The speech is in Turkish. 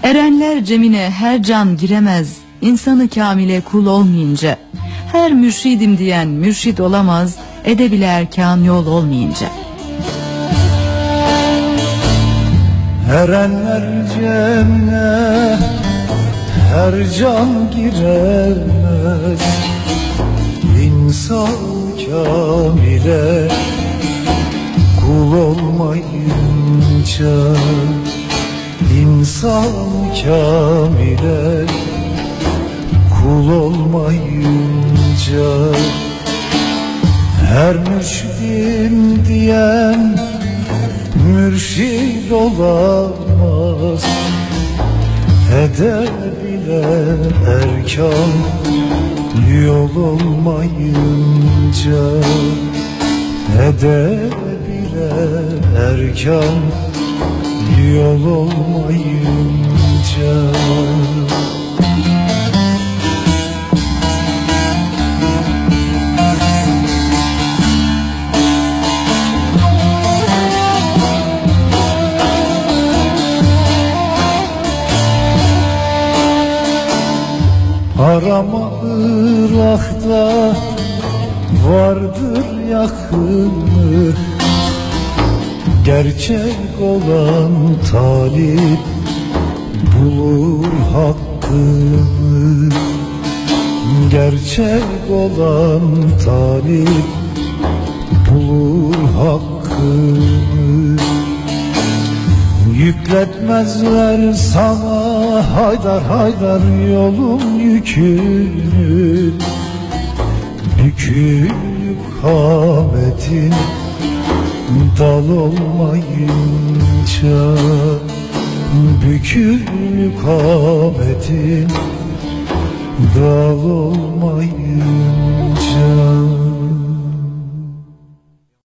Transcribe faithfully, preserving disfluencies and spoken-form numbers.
Erenler cemine her can giremez, insanı kamile kul olmayınca. Her mürşidim diyen mürşid olamaz, edebilir erkan yol olmayınca. Erenler cemine her can giremez, İnsan kamile kul olmayınca. İnsan kamile kul olmayınca. Her mürşidim diyen mürşid olamaz, edebile erkan yol olmayınca. Edebile erkan yol olmayınca. Arama Irak'ta vardır yakını, gerçek olan talip bulur hakkını. Gerçek olan talip bulur hakkını. Yükletmezler sana haydar haydar yolun yükünü. Bükük kametin dal olmayınca. Bükük kametin dal olmayınca.